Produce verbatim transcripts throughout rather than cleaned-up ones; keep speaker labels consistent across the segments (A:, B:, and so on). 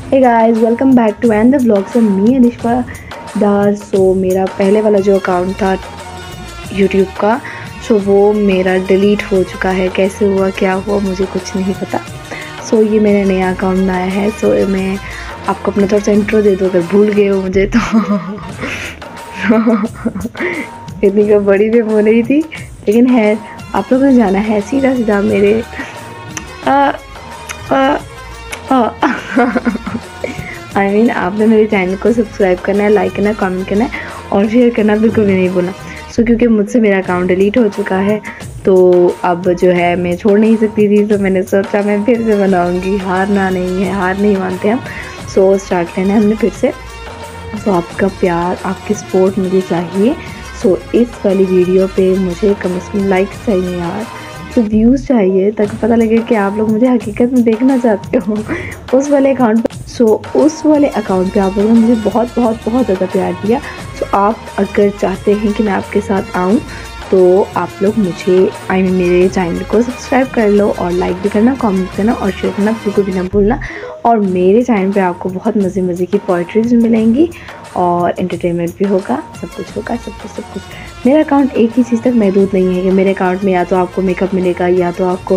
A: Hey guys, welcome back to and the vlog से me Anisha डार। सो मेरा पहले वाला जो अकाउंट था यूट्यूब का, सो वो मेरा डिलीट हो चुका है। कैसे हुआ, क्या हुआ, मुझे कुछ नहीं पता। सो so, ये मेरा नया अकाउंट बनाया है। सो so, मैं आपको अपना थोड़ा सा इंट्रो दे दूँ अगर भूल गए हो मुझे तो। इतनी का बड़ी भी हो रही थी, लेकिन है आप लोगों ने जाना है सीधा सीधा मेरे आ, आ, आई मीन आपने मेरे चैनल को सब्सक्राइब करना है, लाइक करना है, कमेंट करना है और शेयर करना बिल्कुल भी नहीं भूलना। सो क्योंकि मुझसे मेरा अकाउंट डिलीट हो चुका है तो अब जो है मैं छोड़ नहीं सकती थी, तो मैंने सोचा मैं फिर से बनाऊंगी। हारना नहीं है, हार नहीं मानते हम। सो स्टार्ट लेना है हमने फिर से। सो आपका प्यार, आपकी सपोर्ट मुझे चाहिए। सो इस वाली वीडियो पे मुझे कम से कम लाइक्स चाहिए यार, तो व्यूज़ चाहिए, ताकि पता लगे कि आप लोग मुझे हकीकत में देखना चाहते हो उस वाले अकाउंट पर। सो उस वाले अकाउंट पे आप लोगों ने मुझे बहुत बहुत बहुत ज़्यादा प्यार दिया। सो आप अगर चाहते हैं कि मैं आपके साथ आऊँ तो आप लोग मुझे आई मीन मेरे चैनल को सब्सक्राइब कर लो और लाइक भी करना, कमेंट करना और शेयर करना बिल्कुल भी ना भूलना। और मेरे चैनल पे आपको बहुत मज़े मज़े की पोइट्रीज मिलेंगी और एंटरटेनमेंट भी होगा, सब कुछ होगा, सब कुछ सब कुछ। मेरा अकाउंट एक ही चीज़ तक महदूद नहीं है कि मेरे अकाउंट में या तो आपको मेकअप मिलेगा, या तो आपको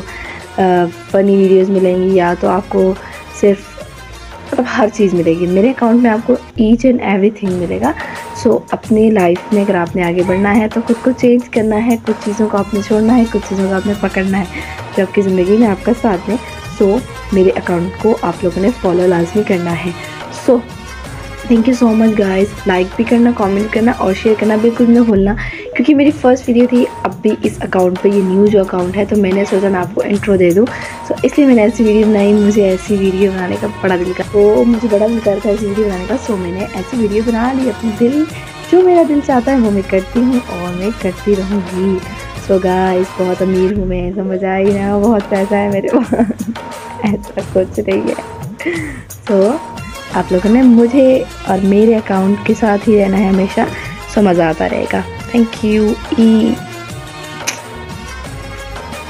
A: फ़नी वीडियोस मिलेंगी, या तो आपको सिर्फ मतलब हर चीज़ मिलेगी। मेरे अकाउंट में आपको ईच एंड एवरीथिंग मिलेगा। सो so, अपनी लाइफ में अगर आपने आगे बढ़ना है तो खुद को चेंज करना है, कुछ चीज़ों को आपने छोड़ना है, कुछ चीज़ों को आपने पकड़ना है जो आपकी ज़िंदगी में आपका साथ में। सो so, मेरे अकाउंट को आप लोगों ने फॉलो लाजमी करना है। So thank you so much guys. Like भी करना, कमेंट करना और शेयर करना बिल्कुल ना भूलना, क्योंकि मेरी फर्स्ट वीडियो थी। अब भी इस अकाउंट पे, ये न्यू जो अकाउंट है, तो मैंने सोचा मैं आपको इंट्रो दे दूँ। सो इसलिए मैंने ऐसी वीडियो बनाई। मुझे ऐसी वीडियो बनाने का बड़ा दिल का तो मुझे बड़ा दिल कर था ऐसी वीडियो बनाने का। सो मैंने ऐसी वीडियो बना ली। अपने दिल, जो मेरा दिल चाहता है वो मैं करती हूँ और मैं करती रहूँगी। सो गाइस, बहुत अमीर हूँ मैं, समझ आई ना, बहुत पैसा है मेरे पास। ऐसा कुछ नहीं है। सो आप लोगों ने मुझे और मेरे अकाउंट के साथ ही रहना है हमेशा। सो मज़ा आता रहेगा। Thank you. ई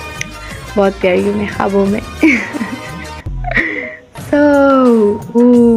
A: बहुत प्यारी हूँ मैं ख्वाबों में। सो